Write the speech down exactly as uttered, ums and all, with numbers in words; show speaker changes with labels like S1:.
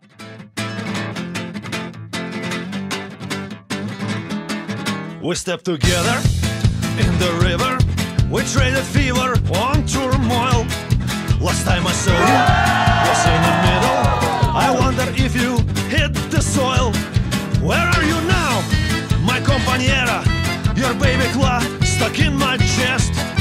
S1: We stepped together in the river. We traded fever on turmoil. Last time I saw you was in the middle. I wonder if you hit the soil. Where are you now, my compañera? Your baby claw stuck in my chest.